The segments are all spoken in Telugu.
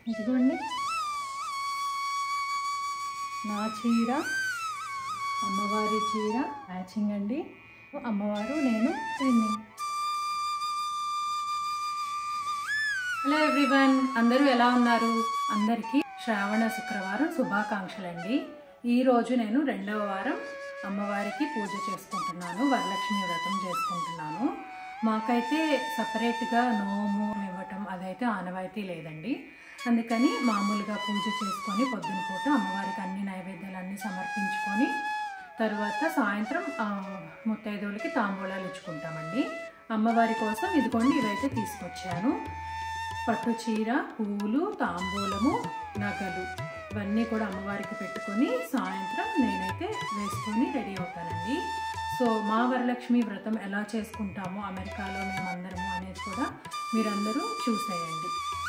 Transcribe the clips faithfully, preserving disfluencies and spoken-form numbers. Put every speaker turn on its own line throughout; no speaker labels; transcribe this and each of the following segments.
ఇదిగోండి నా చీర అమ్మవారి చీర మ్యాచింగ్ అండి. అమ్మవారు నేను ఎన్ని. హలో ఎవ్రీవన్, అందరూ ఎలా ఉన్నారు? అందరికీ శ్రావణ శుక్రవారం శుభాకాంక్షలండి. ఈరోజు నేను రెండవ వారం అమ్మవారికి పూజ చేసుకుంటున్నాను, వరలక్ష్మి వ్రతం చేసుకుంటున్నాను. మాకైతే సపరేట్గా నోము ఇవ్వటం అదైతే ఆనవాయితీ లేదండి. అందుకని మామూలుగా పూజ చేసుకొని పొద్దున పూట అమ్మవారికి అన్ని నైవేద్యాలన్నీ సమర్పించుకొని తర్వాత సాయంత్రం ముత్తైదువులకి తాంబూలాలు ఇచ్చుకుంటామండి. అమ్మవారి కోసం ఇదిగోండి ఇవైతే తీసుకొచ్చాను. పట్టు చీర, పువ్వులు, తాంబూలము, నగలు ఇవన్నీ కూడా అమ్మవారికి పెట్టుకొని సాయంత్రం నేనైతే వేసుకొని రెడీ అవుతానండి. సో మా వరలక్ష్మి వ్రతం ఎలా చేసుకుంటామో అమెరికాలో మేమందరము అనేది కూడా మీరందరూ చూసేయండి.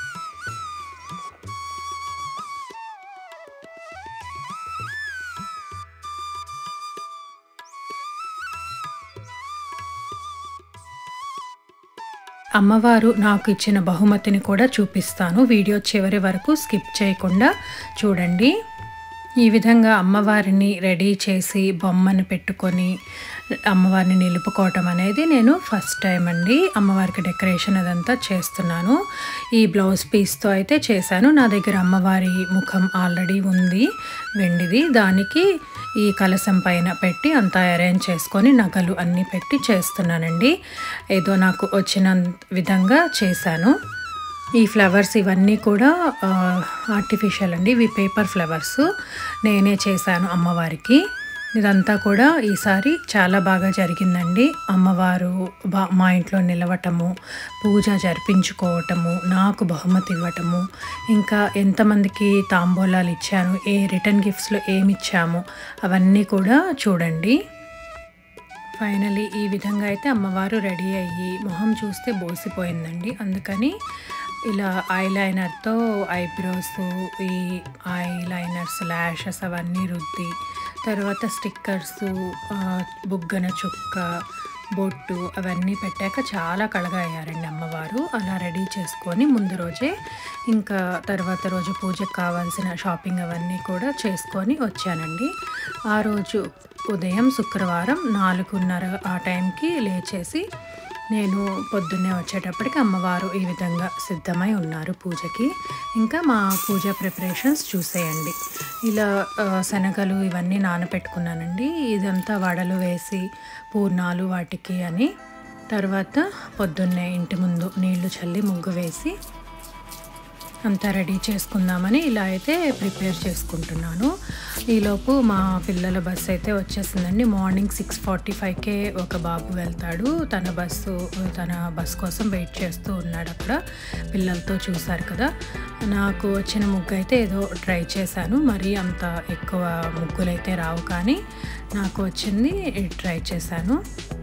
అమ్మవారు నాకు ఇచ్చిన బహుమతిని కూడా చూపిస్తాను. వీడియో చివరి వరకు స్కిప్ చేయకుండా చూడండి. ఈ విధంగా అమ్మవారిని రెడీ చేసి బొమ్మను పెట్టుకొని అమ్మవారిని నిలుపుకోవటం అనేది నేను ఫస్ట్ టైం అండి. అమ్మవారికి డెకరేషన్ అదంతా చేస్తున్నాను. ఈ బ్లౌజ్ పీస్తో అయితే చేశాను. నా దగ్గర అమ్మవారి ముఖం ఆల్రెడీ ఉంది వెండిది. దానికి ఈ కలశం పైన పెట్టి అంతా అరేంజ్ చేసుకొని నగలు అన్నీ పెట్టి చేస్తున్నానండి. ఏదో నాకు వచ్చిన విధంగా చేశాను. ఈ ఫ్లవర్స్ ఇవన్నీ కూడా ఆర్టిఫిషియల్ అండి, ఇవి పేపర్ ఫ్లవర్స్ నేనే చేశాను అమ్మవారికి. ఇదంతా కూడా ఈసారి చాలా బాగా జరిగిందండి. అమ్మవారు బా మా ఇంట్లో నిలవటము, పూజ జరిపించుకోవటము, నాకు బహుమతి ఇవ్వటము, ఇంకా ఎంతమందికి తాంబూలాలు ఇచ్చాను, ఏ రిటర్న్ గిఫ్ట్స్లో ఏమి ఇచ్చాము అవన్నీ కూడా చూడండి. ఫైనలీ ఈ విధంగా అయితే అమ్మవారు రెడీ అయ్యి మొహం చూస్తే బోసిపోయిందండి. అందుకని ఇలా ఐలైనర్తో ఐబ్రోస్, ఈ ఐలైనర్స్, ల్యాషెస్ అవన్నీ రుద్ది తర్వాత స్టిక్కర్స్, బుగ్గన చుక్క, బొట్టు అవన్నీ పెట్టాక చాలా కళగా అయ్యారండి అమ్మవారు. అలా రెడీ చేసుకొని ముందు రోజే ఇంకా తర్వాత రోజు పూజకు కావాల్సిన షాపింగ్ అవన్నీ కూడా చేసుకొని వచ్చానండి. ఆ రోజు ఉదయం శుక్రవారం నాలుగున్నర ఆ టైంకి లేచేసి నేను పొద్దున్నే వచ్చేటప్పటికి అమ్మవారు ఈ విధంగా సిద్ధమై ఉన్నారు పూజకి. ఇంకా మా పూజ ప్రిపరేషన్స్ చూసేయండి. ఇలా శనగలు ఇవన్నీ నానబెట్టుకున్నానండి. ఇదంతా వడలు వేసి పూర్ణాలు వాటికి అని. తర్వాత పొద్దున్నే ఇంటి ముందు నీళ్లు చల్లి ముగ్గు వేసి అంతా రెడీ చేసుకుందామని ఇలా అయితే ప్రిపేర్ చేసుకుంటున్నాను. ఈలోపు మా పిల్లల బస్సు అయితే వచ్చేసిందండి. మార్నింగ్ సిక్స్ ఫార్టీ ఫైవ్కే ఒక బాబు వెళ్తాడు. తన బస్సు తన బస్ కోసం వెయిట్ చేస్తూ ఉన్నాడు అక్కడ. పిల్లలతో చూశారు కదా. నాకు వచ్చిన ముగ్గు అయితే ఏదో ట్రై చేశాను. మరీ అంత ఎక్కువ ముగ్గులైతే రావు, కానీ నాకు వచ్చింది ట్రై చేశాను.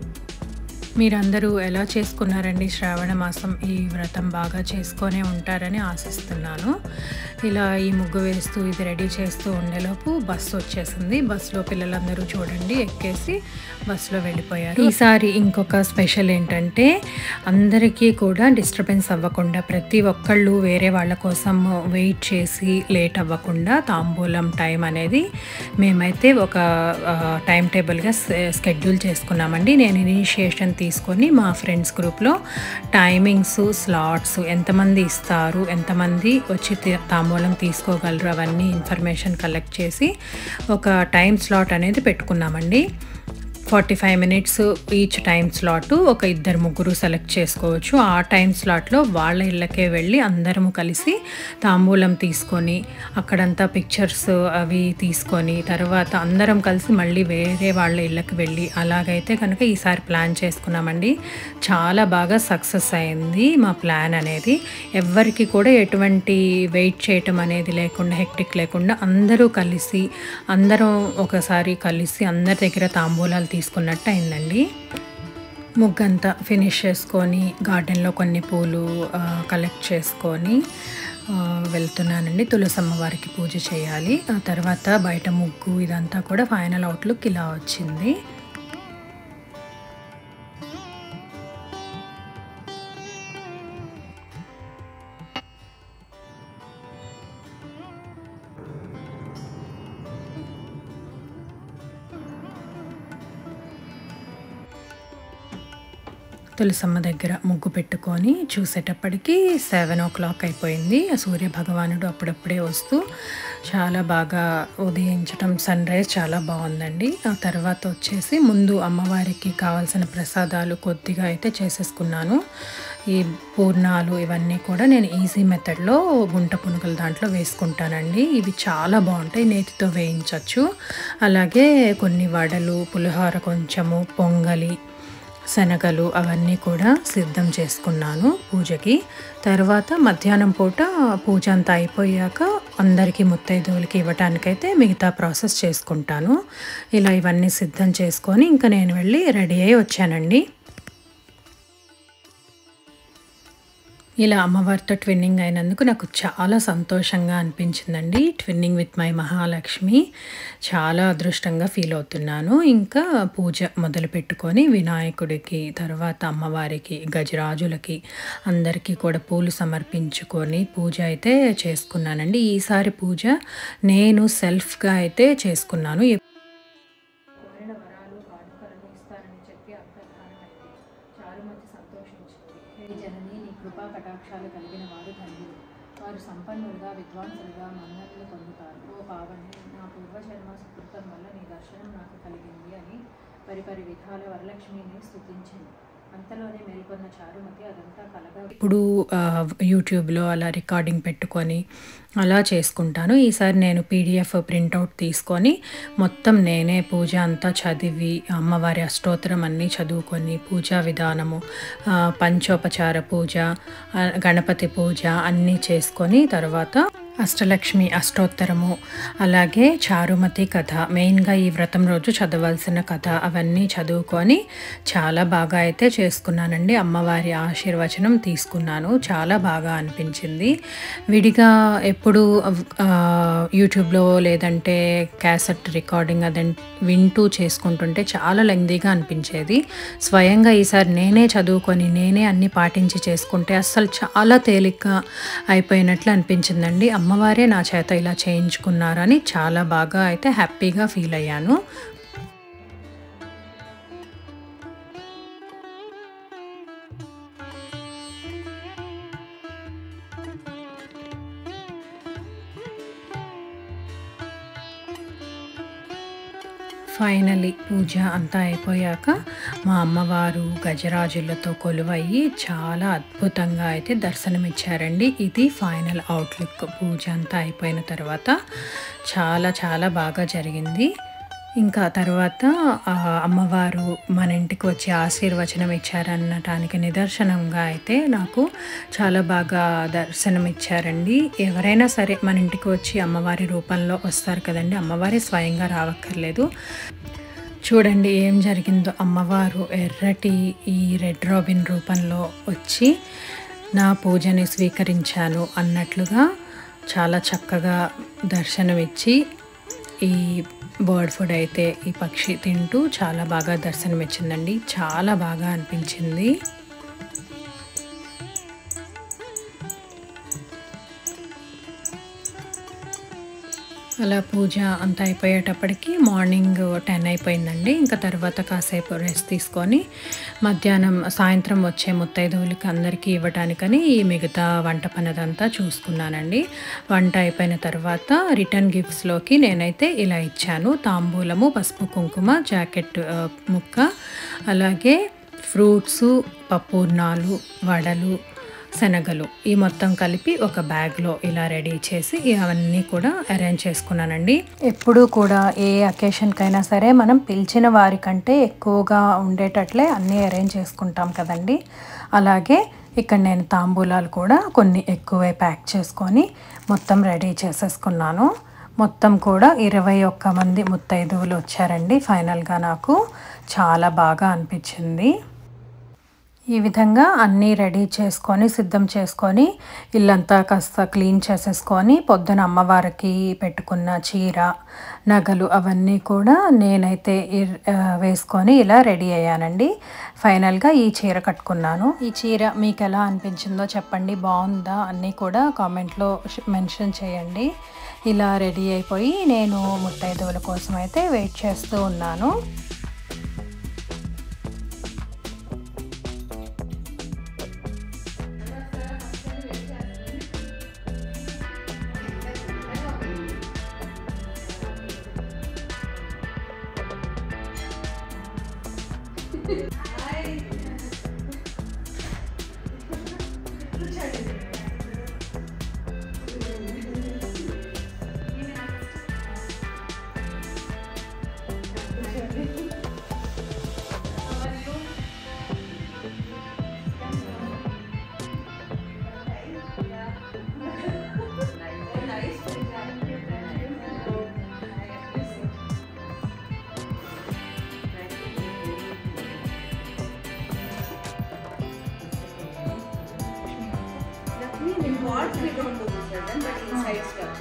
మీరందరూ ఎలా చేసుకున్నారండి శ్రావణ మాసం? ఈ వ్రతం బాగా చేసుకొనే ఉంటారని ఆశిస్తున్నాను. ఇలా ఈ ముగ్గు వేస్తూ ఇది రెడీ చేస్తూ ఉండేలోపు బస్సు వచ్చేసింది. బస్సులో పిల్లలందరూ చూడండి ఎక్కేసి బస్సులో వెళ్ళిపోయారు. ఈసారి ఇంకొక స్పెషల్ ఏంటంటే అందరికీ కూడా డిస్టర్బెన్స్ అవ్వకుండా ప్రతి ఒక్కళ్ళు వేరే వాళ్ళ కోసం వెయిట్ చేసి లేట్ అవ్వకుండా తాంబూలం టైం అనేది మేమైతే ఒక టైం టేబుల్గా స్కెడ్యూల్ చేసుకున్నామండి. నేను ఇనిషియేషన్ తీసుకొని మా ఫ్రెండ్స్ గ్రూప్లో టైమింగ్స్, స్లాట్స్, ఎంతమంది ఇస్తారు, ఎంతమంది వచ్చి తాంబూలం తీసుకోగలరు అవన్నీ ఇన్ఫర్మేషన్ కలెక్ట్ చేసి ఒక టైం స్లాట్ అనేది పెట్టుకున్నామండి. Forty five minutes each time slot ఒక ఇద్దరు ముగ్గురు సెలెక్ట్ చేసుకోవచ్చు. ఆ టైం స్లాట్లో వాళ్ళ ఇళ్ళకే వెళ్ళి అందరము కలిసి తాంబూలం తీసుకొని అక్కడంతా పిక్చర్స్ అవి తీసుకొని తర్వాత అందరం కలిసి మళ్ళీ వేరే వాళ్ళ ఇళ్ళకి వెళ్ళి అలాగైతే కనుక ఈసారి ప్లాన్ చేసుకున్నామండి. చాలా బాగా సక్సెస్ అయింది మా ప్లాన్ అనేది. ఎవ్వరికి కూడా ఎటువంటి వెయిట్ చేయటం అనేది లేకుండా, హెక్టిక్ లేకుండా అందరూ కలిసి అందరం ఒకసారి కలిసి అందరి దగ్గర తాంబూలాలు తీసుకున్నట్టు అయిందండి. ముగ్గంతా ఫినిష్ చేసుకొని గార్డెన్లో కొన్ని పూలు కలెక్ట్ చేసుకొని వెళ్తున్నానండి. తులసమ్మ వారికి పూజ చేయాలి. ఆ తర్వాత బయట ముగ్గు ఇదంతా కూడా ఫైనల్ అవుట్లుక్ ఇలా వచ్చింది. తులసమ్మ దగ్గర ముగ్గు పెట్టుకొని చూసేటప్పటికి సెవెన్ ఓ క్లాక్ అయిపోయింది. ఆ సూర్య భగవానుడు అప్పుడప్పుడే వస్తూ చాలా బాగా ఉదయించటం, సన్ రైజ్ చాలా బాగుందండి. ఆ తర్వాత వచ్చేసి ముందు అమ్మవారికి కావాల్సిన ప్రసాదాలు కొద్దిగా అయితే చేసేసుకున్నాను. ఈ పూర్ణాలు ఇవన్నీ కూడా నేను ఈజీ మెథడ్లో గుంట పునుగుల దాంట్లో వేసుకుంటానండి. ఇవి చాలా బాగుంటాయి, నేతితో వేయించవచ్చు. అలాగే కొన్ని వడలు, పులిహోర, కొంచెము పొంగలి, శనగలు అవన్నీ కూడా సిద్ధం చేసుకున్నాను పూజకి. తర్వాత మధ్యాహ్నం పూట పూజ అంతా అయిపోయాక అందరికీ ముత్తైదువులకి ఇవ్వటానికైతే మిగతా ప్రాసెస్ చేసుకుంటాను. ఇలా ఇవన్నీ సిద్ధం చేసుకొని ఇంకా నేను వెళ్ళి రెడీ అయ్యి వచ్చానండి. ఇలా అమ్మవారితో ట్విన్నింగ్ అయినందుకు నాకు చాలా సంతోషంగా అనిపించిందండి. ట్విన్నింగ్ విత్ మై మహాలక్ష్మి, చాలా అదృష్టంగా ఫీల్ అవుతున్నాను. ఇంకా పూజ మొదలు పెట్టుకొని వినాయకుడికి, తర్వాత అమ్మవారికి, గజరాజులకి అందరికీ కూడా పూలు సమర్పించుకొని పూజ అయితే చేసుకున్నానండి. ఈసారి పూజ నేను సెల్ఫ్గా అయితే చేసుకున్నాను. కృపా కటాక్షాలు కలిగిన వారు ధన్యులు, వారు సంపన్నులుగా విద్వాంసులుగా మన్ననలు పొందుతారు. ఓ పావని, నా పూర్వజన్మ సుకృతం వల్ల నీ దర్శనం నాకు కలిగింది అని పరిపరి విధాల వరలక్ష్మిని స్తుతించింది. అంతలోనే మేల్కొన్న చారుమతి అదంతా కలగా ఇప్పుడు యూట్యూబ్లో అలా రికార్డింగ్ పెట్టుకొని అలా చేసుకుంటాను. ఈసారి నేను పీడిఎఫ్ ప్రింట్అవుట్ తీసుకొని మొత్తం నేనే పూజ అంతా చదివి అమ్మవారి అష్టోత్తరం అన్నీ చదువుకొని పూజా విధానము, పంచోపచార పూజ, గణపతి పూజ అన్నీ చేసుకొని తర్వాత అష్టలక్ష్మి అష్టోత్తరము, అలాగే చారుమతి కథ, మెయిన్గా ఈ వ్రతం రోజు చదవాల్సిన కథ అవన్నీ చదువుకొని చాలా బాగా అయితే చేసుకున్నానండి. అమ్మవారి ఆశీర్వచనం తీసుకున్నాను, చాలా బాగా అనిపించింది. విడిగా ఎప్పుడు యూట్యూబ్లో లేదంటే క్యాసెట్ రికార్డింగ్ అదే వింటూ చేసుకుంటుంటే చాలా లెంగ్దీగా అనిపించేది. స్వయంగా ఈసారి నేనే చదువుకొని నేనే అన్ని పాటించి చేసుకుంటే అస్సలు చాలా తేలిగ్గా అయిపోయినట్లు అనిపించిందండి. అమ్మవారే నా చేత ఇలా చేయించుకున్నారని చాలా బాగా అయితే హ్యాపీగా ఫీల్ అయ్యాను. ఫైనలీ పూజ అంతా అయిపోయాక మా అమ్మవారు గజరాజులతో కొలువయ్యి చాలా అద్భుతంగా అయితే దర్శనమిచ్చారండి. ఇది ఫైనల్ అవుట్లుక్. పూజ అంతా అయిపోయిన తర్వాత చాలా చాలా బాగా జరిగింది. ఇంకా తర్వాత అమ్మవారు మన ఇంటికి వచ్చి ఆశీర్వచనం ఇచ్చారనటానికి నిదర్శనంగా అయితే నాకు చాలా బాగా దర్శనం ఇచ్చారండి. ఎవరైనా సరే మన ఇంటికి వచ్చి అమ్మవారి రూపంలో వస్తారు కదండి, అమ్మవారి స్వయంగా రావక్కర్లేదు. చూడండి ఏం జరిగిందో. అమ్మవారు ఎర్రటి ఈ రెడ్ రాబిన్ రూపంలో వచ్చి నా పూజని స్వీకరించాను అన్నట్లుగా చాలా చక్కగా దర్శనమిచ్చి ఈ బర్డ్ ఫుడ్ అయితే ఈ పక్షి తింటూ చాలా బాగా దర్శనమిచ్చిందండి. చాలా బాగా అనిపించింది. అలా పూజ అంతా అయిపోయేటప్పటికి మార్నింగ్ టెన్ అయిపోయిందండి. ఇంకా తర్వాత కాసేపు రెస్ట్ తీసుకొని మధ్యాహ్నం సాయంత్రం వచ్చే ముత్తైదువులకి అందరికీ ఇవ్వటానికని ఈ మిగతా వంట పనదంతా చూసుకున్నానండి. వంట అయిపోయిన తర్వాత రిటర్న్ గిఫ్ట్స్లోకి నేనైతే ఇలా ఇచ్చాను. తాంబూలము, పసుపు కుంకుమ, జాకెట్ ముక్క, అలాగే ఫ్రూట్సు, పప్పూర్ణాలు, వడలు, శనగలు ఈ మొత్తం కలిపి ఒక బ్యాగ్లో ఇలా రెడీ చేసి అవన్నీ కూడా అరేంజ్ చేసుకున్నానండి. ఎప్పుడూ కూడా ఏ అకేషన్కైనా సరే మనం పిలిచిన వారికంటే ఎక్కువగా ఉండేటట్లే అన్నీ అరేంజ్ చేసుకుంటాం కదండి. అలాగే ఇక్కడ నేను తాంబూలాలు కూడా కొన్ని ఎక్కువే ప్యాక్ చేసుకొని మొత్తం రెడీ చేసేసుకున్నాను. మొత్తం కూడా ఇరవై ఒక్క మంది ముత్తైదువులు వచ్చారండి. ఫైనల్గా నాకు చాలా బాగా అనిపించింది. ఈ విధంగా అన్నీ రెడీ చేసుకొని సిద్ధం చేసుకొని ఇల్లంతా కాస్త క్లీన్ చేసేసుకొని పొద్దున అమ్మవారికి పెట్టుకున్న చీర, నగలు అవన్నీ కూడా నేనైతే వేసుకొని ఇలా రెడీ అయ్యానండి. ఫైనల్గా ఈ చీర కట్టుకున్నాను. ఈ చీర మీకు ఎలా అనిపించిందో చెప్పండి, బాగుందా అన్నీ కూడా కామెంట్లో మెన్షన్ చేయండి. ఇలా రెడీ అయిపోయి నేను ముత్తైదువుల కోసం అయితే వెయిట్ చేస్తూ ఉన్నాను.
Walls we don't do this one, but inside stuff.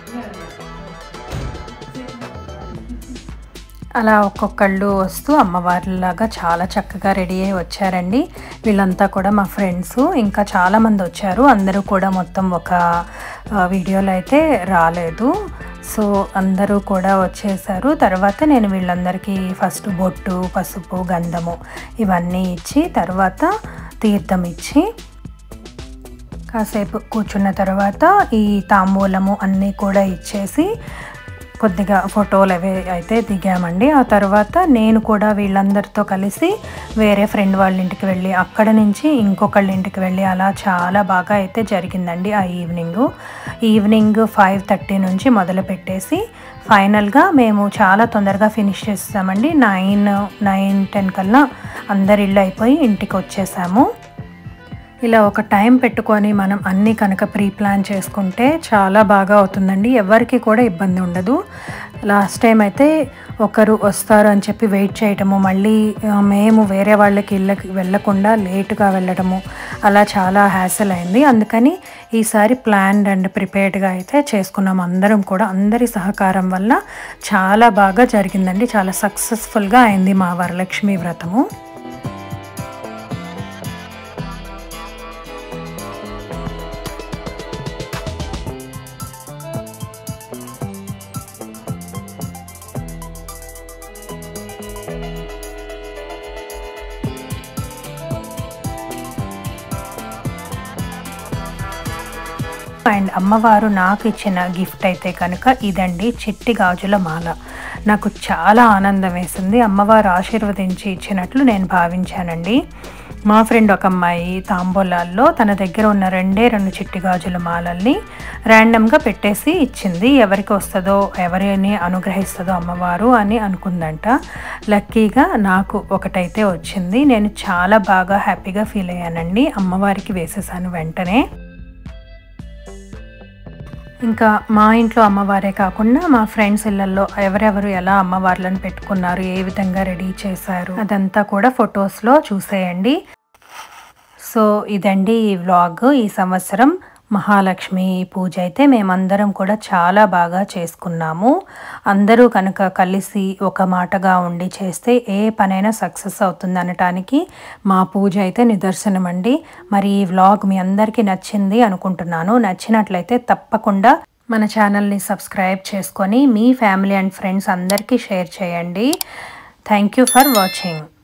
అలా ఒక్కొక్కళ్ళు వస్తూ అమ్మవారిలాగా చాలా చక్కగా రెడీ అయ్యి వచ్చారండి. వీళ్ళంతా కూడా మా ఫ్రెండ్స్, ఇంకా చాలామంది వచ్చారు. అందరూ కూడా మొత్తం ఒక వీడియోలో అయితే రాలేదు. సో అందరూ కూడా వచ్చేసారు. తర్వాత నేను వీళ్ళందరికీ ఫస్ట్ బొట్టు, పసుపు, గంధము ఇవన్నీ ఇచ్చి తర్వాత తీర్థం ఇచ్చి కాసేపు కూర్చున్న తర్వాత ఈ తాంబూలము అన్నీ కూడా ఇచ్చేసి కొద్దిగా ఫోటోలు అవి అయితే దిగామండి. ఆ తర్వాత నేను కూడా వీళ్ళందరితో కలిసి వేరే ఫ్రెండ్ వాళ్ళ ఇంటికి వెళ్ళి అక్కడ నుంచి ఇంకొకళ్ళ ఇంటికి వెళ్ళి అలా చాలా బాగా అయితే జరిగిందండి. ఆ ఈవినింగ్ ఈవినింగ్ ఫైవ్ థర్టీ నుంచి మొదలు పెట్టేసి ఫైనల్గా మేము చాలా తొందరగా ఫినిష్ చేస్తామండి. నైన్ నైన్ టెన్ కల్లా అందరి ఇళ్ళు అయిపోయి ఇంటికి వచ్చేసాము. ఇలా ఒక టైం పెట్టుకొని మనం అన్నీ కనుక ప్రీ ప్లాన్ చేసుకుంటే చాలా బాగా అవుతుందండి. ఎవరికి కూడా ఇబ్బంది ఉండదు. లాస్ట్ టైం అయితే ఒకరు వస్తారు అని చెప్పి వెయిట్ చేయటము, మళ్ళీ మేము వేరే వాళ్ళకి ఇళ్ళకి వెళ్ళకుండా లేటుగా వెళ్ళడము అలా చాలా హ్యాసల్ అయింది. అందుకని ఈసారి ప్లాన్డ్ అండ్ ప్రిపేర్డ్గా అయితే చేసుకున్నాం. అందరం కూడా అందరి సహకారం వల్ల చాలా బాగా జరిగిందండి. చాలా సక్సెస్ఫుల్గా అయింది మా వరలక్ష్మి వ్రతము. అండ్ అమ్మవారు నాకు ఇచ్చిన గిఫ్ట్ అయితే కనుక ఇదండి, చిట్టి గాజుల మాల. నాకు చాలా ఆనందం వేసింది. అమ్మవారు ఆశీర్వదించి ఇచ్చినట్లు నేను భావించానండి. మా ఫ్రెండ్ ఒక అమ్మాయి తాంబూలాల్లో తన దగ్గర ఉన్న రెండే రెండు చిట్టి గాజుల మాలల్ని ర్యాండమ్గా పెట్టేసి ఇచ్చింది. ఎవరికి వస్తుందో ఎవరిని అనుగ్రహిస్తుందో అమ్మవారు అని అనుకుందంట. లక్కీగా నాకు ఒకటైతే వచ్చింది. నేను చాలా బాగా హ్యాపీగా ఫీల్ అయ్యానండి. అమ్మవారికి వేసేసాను వెంటనే. ఇంకా మా ఇంట్లో అమ్మవారే కాకుండా మా ఫ్రెండ్స్ ఇళ్ళల్లో ఎవరెవరు ఎలా అమ్మవార్లను పెట్టుకున్నారు, ఏ విధంగా రెడీ చేశారు అదంతా కూడా ఫొటోస్లో చూసేయండి. సో ఇదండి ఈ వ్లాగ్. ఈ సంవత్సరం మహాలక్ష్మి పూజ అయితే మేమందరం కూడా చాలా బాగా చేసుకున్నాము. అందరూ కనుక కలిసి ఒక మాటగా ఉండి చేస్తే ఏ పనైనా సక్సెస్ అవుతుంది అనటానికి మా పూజ అయితే నిదర్శనం అండి. మరి ఈ వ్లాగ్ మీ అందరికీ నచ్చింది అనుకుంటున్నాను. నచ్చినట్లయితే తప్పకుండా మన ఛానల్ని సబ్స్క్రైబ్ చేసుకొని మీ ఫ్యామిలీ అండ్ ఫ్రెండ్స్ అందరికీ షేర్ చేయండి. Thank you for watching.